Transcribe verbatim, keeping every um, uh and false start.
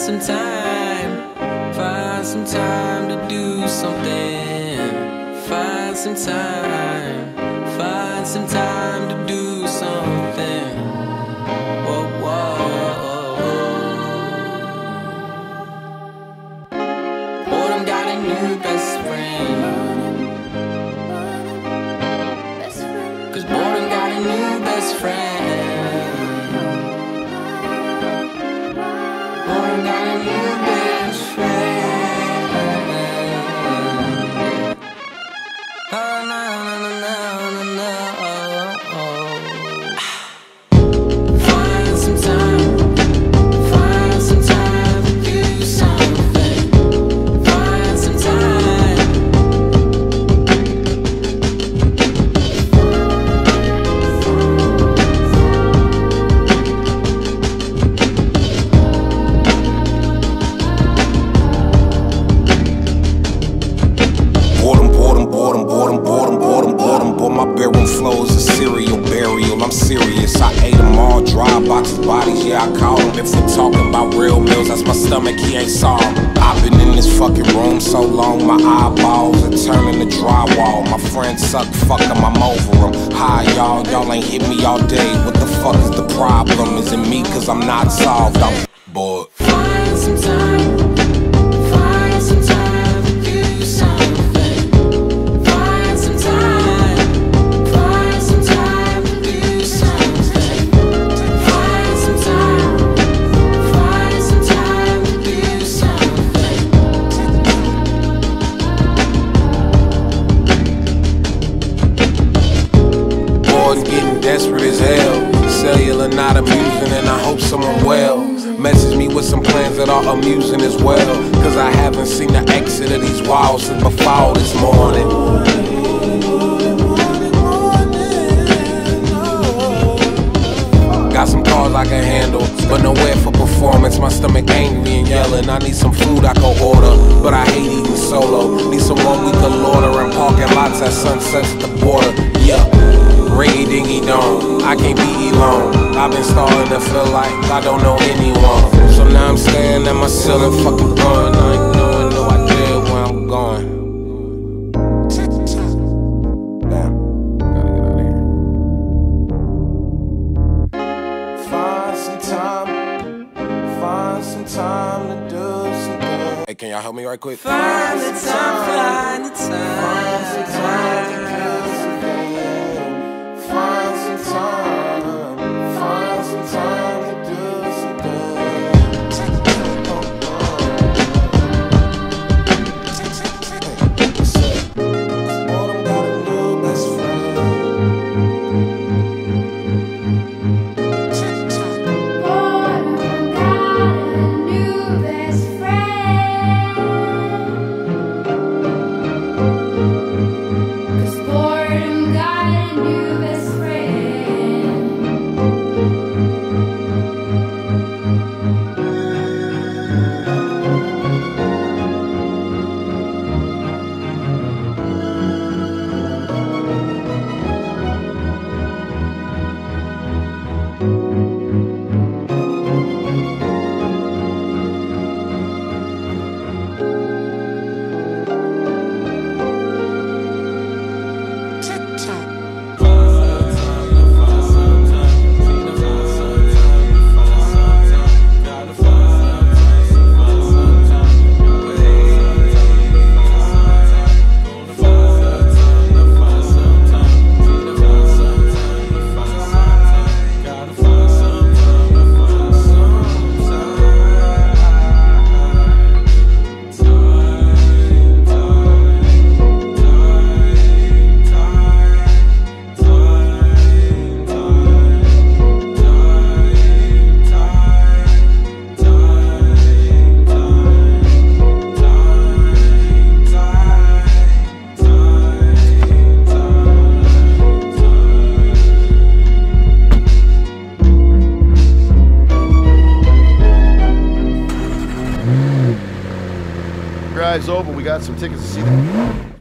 some time, find some time to do something. Find some time, find some time to do something. Whoa, whoa. Boredom got a new best friend. Cause boredom got a new best friend. Boredom got a new best friend. Oh, no, no, no, no, no, no. Find some time, find some time to do something. Find some time. Boredom, boredom, boredom, boredom, boredom, boredom, boredom. Boy, my bedroom flows a serial burial. I'm serious. I ate them all, dry boxes, bodies, yeah, I caught them. If we're talking about real meals, that's my stomach, he ain't soft. I've been in this fucking room so long, my eyeballs are turning to drywall. My friends suck, fuck them, I'm over them. Hi, y'all, y'all ain't hit me all day. What the fuck is the problem? Is it me, cause I'm not solved? I'm bored. Find some time, find some time to do something. Find some time, find some time to do something. Find some time, find some time to do something. Bored and getting desperate as hell. Cellular not amusing and I hope someone well. Message me with some plans that are amusing as well. Cause I haven't seen the exit of these walls since before this morning. Got some cars I can handle, but nowhere for performance. My stomach angry and yelling. I need some food I can order, but I hate eating solo. Need someone we can lauder in parking lots at sunsets at the border. Yeah, ringy dingy dong, I can't be alone. I've been starting to feel like I don't know anyone. So now I'm staring at my ceiling, fucking going. I ain't knowing no idea where I'm going. Damn, gotta get out of here. Find some time, find some time to do something. Hey, can y'all help me right quick? Find the time, find the time. Find some time to do something. Find some time, find some time to do something. Boredom got a new best friend. Boredom got a new best friend. 'Cause boredom got a new best friend. Drive's over. We got some tickets to see them.